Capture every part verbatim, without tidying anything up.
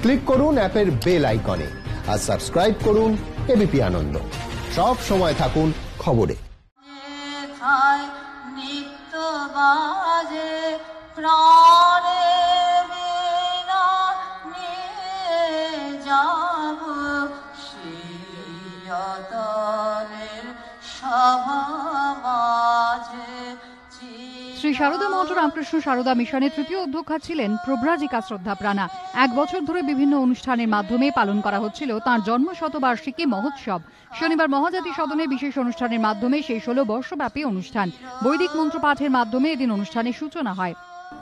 Click করুন অ্যাপের bell আইকনে আর সাবস্ক্রাইব করুন এবিপি আনন্দ। সব সময় থাকুন খবরে। শ্রী শারদা মঠ রামকৃষ্ণ সারদা মিশনের তৃতীয় অধ্যক্ষা ছিলেন প্রব্রাজিকা শ্রদ্ধাপ্রাণা। এক বছর ধরে বিভিন্ন অনুষ্ঠানের মাধ্যমে পালন করা হচ্ছিল তাঁর জন্ম শতবার্ষিকী মহোৎসব। শনিবার মহাজাতি সদনে বিশেষ অনুষ্ঠানের মাধ্যমে শেষ হল বর্ষব্যাপী অনুষ্ঠান। বৈদিক মন্ত্রপাঠের মাধ্যমে এদিন অনুষ্ঠানের সূচনা হয়।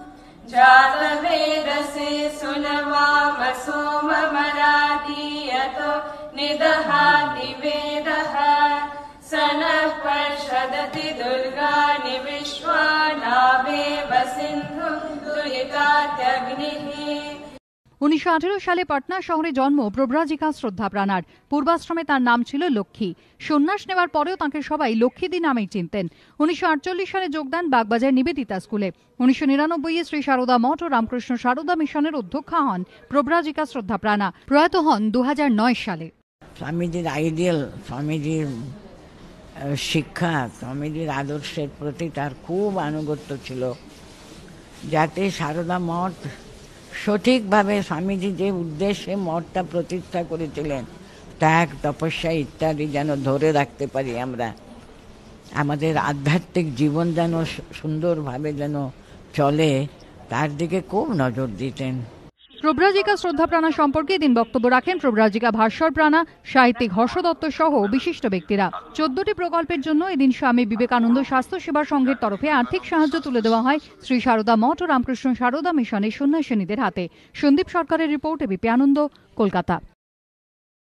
উনিশশো আঠেরো সালে পাটনা শহরে জন্ম প্রব্রাজিকা শ্রদ্ধাপ্রাণার। পূর্বাশ্রমে তার নাম ছিল লক্ষ্মী। সন্ন্যাস নেওয়ার পরেও তাঁকে সবাই লক্ষ্মীদি নামেই চিনতেন। উনিশশো আটচল্লিশ সালে যোগদান বাগবাজার নিবেদিতা স্কুলে। উনিশশো নিরানব্বই এ শ্রী শারদা মঠ ও রামকৃষ্ণ সারদা মিশনের অধ্যক্ষা হন প্রব্রাজিকা শ্রদ্ধাপ্রাণা। প্রয়াত হন দু হাজার নয় সালে। স্বামীজির আইডিয়াল, স্বামীজির শিক্ষা, স্বামীজির আদর্শের প্রতি তার খুব আনুগত্য ছিল, যাতে সারদা মঠ সঠিকভাবে স্বামীজি যে উদ্দেশ্যে মঠটা প্রতিষ্ঠা করেছিলেন, ত্যাগ, তপস্যা ইত্যাদি যেন ধরে রাখতে পারি আমরা, আমাদের আধ্যাত্মিক জীবন যেন সুন্দরভাবে যেন চলে, তার দিকে খুব নজর দিতেন। প্রব্রাজিকা শ্রদ্ধাপ্রাণা সম্পর্কে এদিন বক্তব্য রাখেন প্রব্রাজিকা ভাস্বর প্রাণা, সাহিত্যিক হর্ষ দত্ত সহ বিশিষ্ট ব্যক্তিরা। চোদ্দটি প্রকল্পের জন্য এদিন স্বামী বিবেকানন্দ স্বাস্থ্য সেবা সংঘের তরফে আর্থিক সাহায্য তুলে দেওয়া হয় শ্রী শারদা মঠ ও রামকৃষ্ণ সারদা মিশনের সন্ন্যাসিনীদের হাতে। সন্দীপ সরকারের রিপোর্ট, এবিপি আনন্দ, কলকাতা।